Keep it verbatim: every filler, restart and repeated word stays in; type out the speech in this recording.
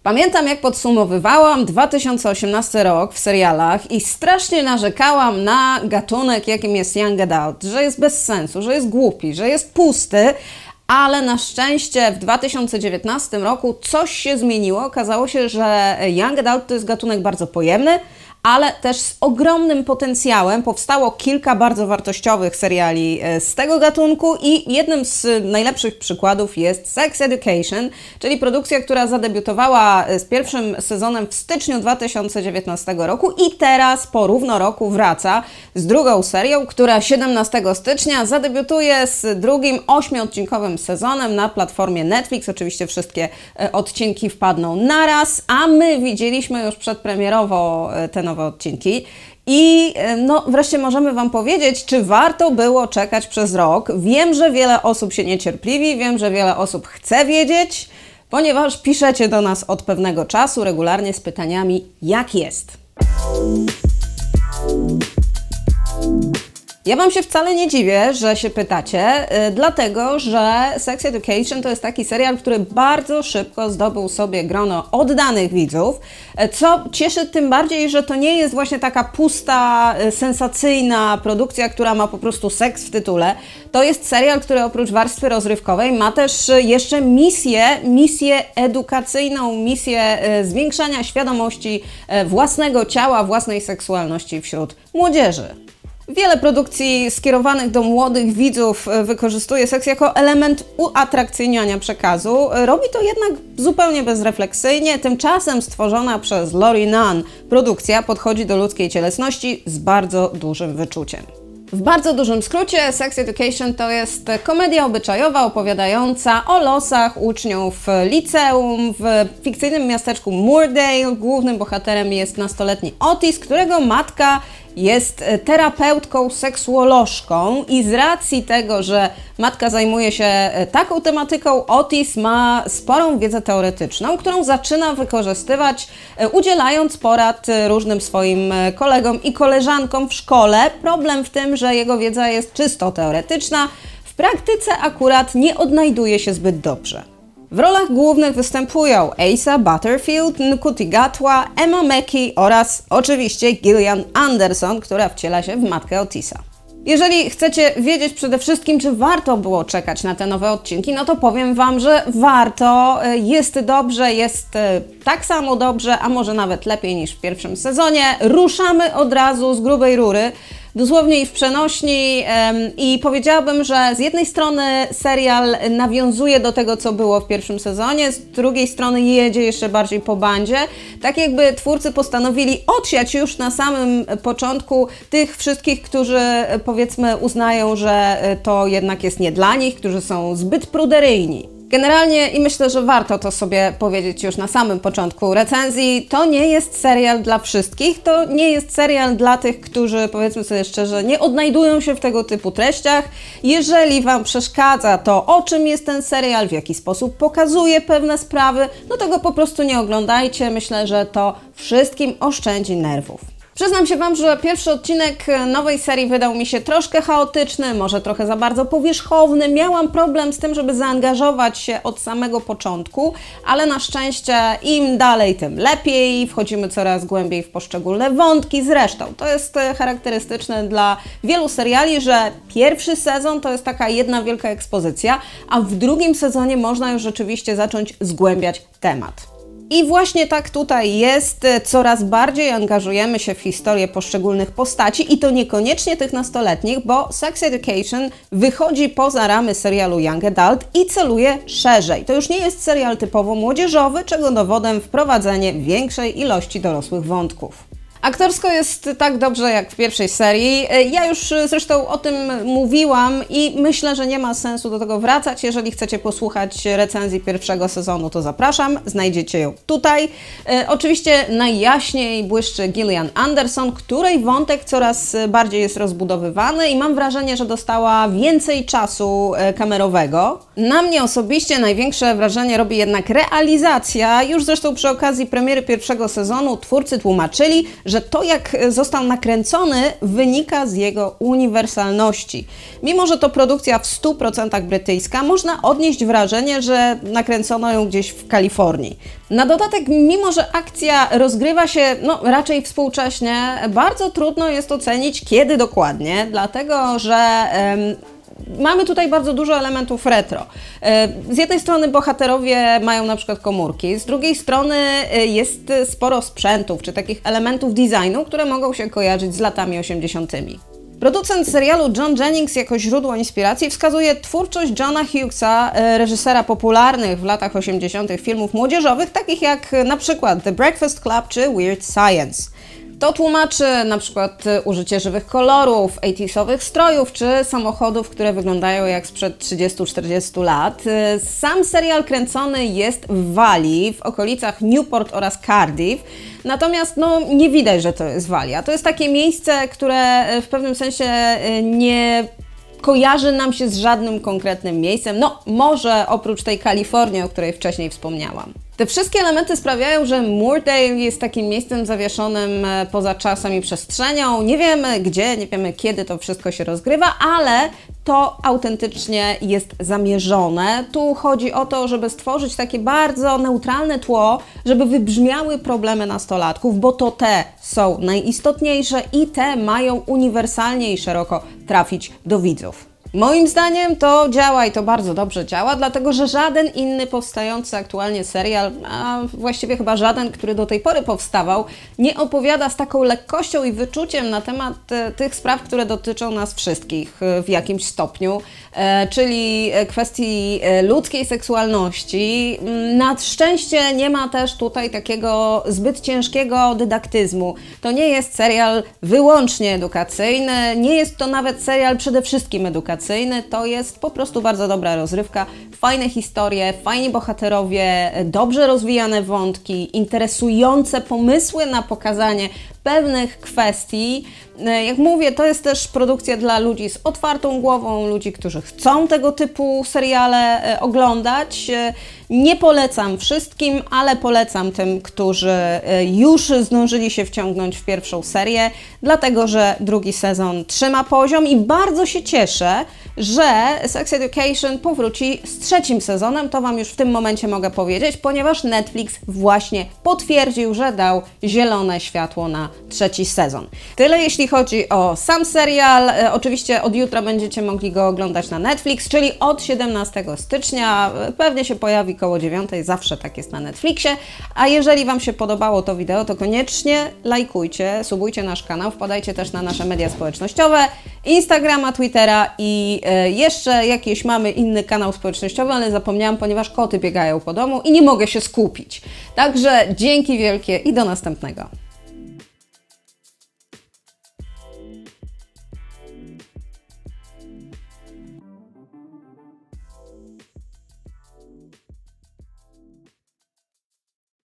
Pamiętam, jak podsumowywałam dwa tysiące osiemnasty rok w serialach i strasznie narzekałam na gatunek, jakim jest Young Adult, że jest bez sensu, że jest głupi, że jest pusty, ale na szczęście w dwa tysiące dziewiętnastym roku coś się zmieniło. Okazało się, że Young Adult to jest gatunek bardzo pojemny, ale też z ogromnym potencjałem. Powstało kilka bardzo wartościowych seriali z tego gatunku i jednym z najlepszych przykładów jest Sex Education, czyli produkcja, która zadebiutowała z pierwszym sezonem w styczniu dwa tysiące dziewiętnastego roku i teraz po równo roku wraca z drugą serią, która siedemnastego stycznia zadebiutuje z drugim ośmiodcinkowym sezonem na platformie Netflix. Oczywiście wszystkie odcinki wpadną naraz, a my widzieliśmy już przedpremierowo te nowe odcinki i no wreszcie możemy Wam powiedzieć, czy warto było czekać przez rok. Wiem, że wiele osób się niecierpliwi, wiem, że wiele osób chce wiedzieć, ponieważ piszecie do nas od pewnego czasu regularnie z pytaniami, jak jest. Ja Wam się wcale nie dziwię, że się pytacie, yy, dlatego, że Sex Education to jest taki serial, który bardzo szybko zdobył sobie grono oddanych widzów, co cieszy tym bardziej, że to nie jest właśnie taka pusta, yy, sensacyjna produkcja, która ma po prostu seks w tytule. To jest serial, który oprócz warstwy rozrywkowej ma też jeszcze misję, misję edukacyjną, misję yy, zwiększania świadomości yy, własnego ciała, własnej seksualności wśród młodzieży. Wiele produkcji skierowanych do młodych widzów wykorzystuje seks jako element uatrakcyjniania przekazu. Robi to jednak zupełnie bezrefleksyjnie. Tymczasem stworzona przez Lori Nunn produkcja podchodzi do ludzkiej cielesności z bardzo dużym wyczuciem. W bardzo dużym skrócie Sex Education to jest komedia obyczajowa opowiadająca o losach uczniów liceum w fikcyjnym miasteczku Moordale. Głównym bohaterem jest nastoletni Otis, którego matka jest terapeutką seksuolożką i z racji tego, że matka zajmuje się taką tematyką, Otis ma sporą wiedzę teoretyczną, którą zaczyna wykorzystywać, udzielając porad różnym swoim kolegom i koleżankom w szkole. Problem w tym, że jego wiedza jest czysto teoretyczna, w praktyce akurat nie odnajduje się zbyt dobrze. W rolach głównych występują Asa Butterfield, Ncuti Gatwa, Emma Mackey oraz oczywiście Gillian Anderson, która wciela się w matkę Otisa. Jeżeli chcecie wiedzieć przede wszystkim, czy warto było czekać na te nowe odcinki, no to powiem Wam, że warto, jest dobrze, jest tak samo dobrze, a może nawet lepiej niż w pierwszym sezonie. Ruszamy od razu z grubej rury, dosłownie i w przenośni i powiedziałabym, że z jednej strony serial nawiązuje do tego, co było w pierwszym sezonie, z drugiej strony jedzie jeszcze bardziej po bandzie. Tak jakby twórcy postanowili odsiać już na samym początku tych wszystkich, którzy powiedzmy uznają, że to jednak jest nie dla nich, którzy są zbyt pruderyjni. Generalnie i myślę, że warto to sobie powiedzieć już na samym początku recenzji, to nie jest serial dla wszystkich, to nie jest serial dla tych, którzy powiedzmy sobie szczerze nie odnajdują się w tego typu treściach. Jeżeli Wam przeszkadza to, o czym jest ten serial, w jaki sposób pokazuje pewne sprawy, no to go po prostu nie oglądajcie, myślę, że to wszystkim oszczędzi nerwów. Przyznam się Wam, że pierwszy odcinek nowej serii wydał mi się troszkę chaotyczny, może trochę za bardzo powierzchowny. Miałam problem z tym, żeby zaangażować się od samego początku, ale na szczęście im dalej, tym lepiej. Wchodzimy coraz głębiej w poszczególne wątki. Zresztą to jest charakterystyczne dla wielu seriali, że pierwszy sezon to jest taka jedna wielka ekspozycja, a w drugim sezonie można już rzeczywiście zacząć zgłębiać temat. I właśnie tak tutaj jest, coraz bardziej angażujemy się w historię poszczególnych postaci i to niekoniecznie tych nastoletnich, bo Sex Education wychodzi poza ramy serialu Young Adult i celuje szerzej. To już nie jest serial typowo młodzieżowy, czego dowodem wprowadzenie większej ilości dorosłych wątków. Aktorsko jest tak dobrze jak w pierwszej serii. Ja już zresztą o tym mówiłam i myślę, że nie ma sensu do tego wracać. Jeżeli chcecie posłuchać recenzji pierwszego sezonu, to zapraszam. Znajdziecie ją tutaj. E, oczywiście najjaśniej błyszczy Gillian Anderson, której wątek coraz bardziej jest rozbudowywany i mam wrażenie, że dostała więcej czasu kamerowego. Na mnie osobiście największe wrażenie robi jednak realizacja. Już zresztą przy okazji premiery pierwszego sezonu twórcy tłumaczyli, że to, jak został nakręcony, wynika z jego uniwersalności. Mimo że to produkcja w stu procentach brytyjska, można odnieść wrażenie, że nakręcono ją gdzieś w Kalifornii. Na dodatek, mimo że akcja rozgrywa się no, raczej współcześnie, bardzo trudno jest ocenić, kiedy dokładnie, dlatego że em, mamy tutaj bardzo dużo elementów retro. Z jednej strony bohaterowie mają na przykład komórki, z drugiej strony jest sporo sprzętów czy takich elementów designu, które mogą się kojarzyć z latami osiemdziesiątymi. Producent serialu John Jennings jako źródło inspiracji wskazuje twórczość Johna Hughesa, reżysera popularnych w latach osiemdziesiątych filmów młodzieżowych, takich jak na przykład The Breakfast Club czy Weird Science. To tłumaczy na przykład użycie żywych kolorów, osiemdziesiątych strojów czy samochodów, które wyglądają jak sprzed trzydziestu czterdziestu lat. Sam serial kręcony jest w Walii, w okolicach Newport oraz Cardiff, natomiast no, nie widać, że to jest Walia. To jest takie miejsce, które w pewnym sensie nie kojarzy nam się z żadnym konkretnym miejscem, no może oprócz tej Kalifornii, o której wcześniej wspomniałam. Te wszystkie elementy sprawiają, że Moordale jest takim miejscem zawieszonym poza czasem i przestrzenią. Nie wiemy gdzie, nie wiemy kiedy to wszystko się rozgrywa, ale to autentycznie jest zamierzone. Tu chodzi o to, żeby stworzyć takie bardzo neutralne tło, żeby wybrzmiały problemy nastolatków, bo to te są najistotniejsze i te mają uniwersalnie i szeroko trafić do widzów. Moim zdaniem to działa i to bardzo dobrze działa, dlatego że żaden inny powstający aktualnie serial, a właściwie chyba żaden, który do tej pory powstawał, nie opowiada z taką lekkością i wyczuciem na temat e, tych spraw, które dotyczą nas wszystkich e, w jakimś stopniu, e, czyli kwestii e, ludzkiej seksualności. Na szczęście nie ma też tutaj takiego zbyt ciężkiego dydaktyzmu. To nie jest serial wyłącznie edukacyjny, nie jest to nawet serial przede wszystkim edukacyjny. To jest po prostu bardzo dobra rozrywka, fajne historie, fajni bohaterowie, dobrze rozwijane wątki, interesujące pomysły na pokazanie pewnych kwestii. Jak mówię, to jest też produkcja dla ludzi z otwartą głową, ludzi, którzy chcą tego typu seriale oglądać. Nie polecam wszystkim, ale polecam tym, którzy już zdążyli się wciągnąć w pierwszą serię, dlatego że drugi sezon trzyma poziom i bardzo się cieszę, że Sex Education powróci z trzecim sezonem, to Wam już w tym momencie mogę powiedzieć, ponieważ Netflix właśnie potwierdził, że dał zielone światło na trzeci sezon. Tyle jeśli chodzi o sam serial. E, oczywiście od jutra będziecie mogli go oglądać na Netflix, czyli od siedemnastego stycznia, pewnie się pojawi koło dziewiątej, zawsze tak jest na Netflixie. A jeżeli Wam się podobało to wideo, to koniecznie lajkujcie, subujcie nasz kanał, wpadajcie też na nasze media społecznościowe, Instagrama, Twittera i e, jeszcze jakiś mamy inny kanał społecznościowy, ale zapomniałam, ponieważ koty biegają po domu i nie mogę się skupić. Także dzięki wielkie i do następnego.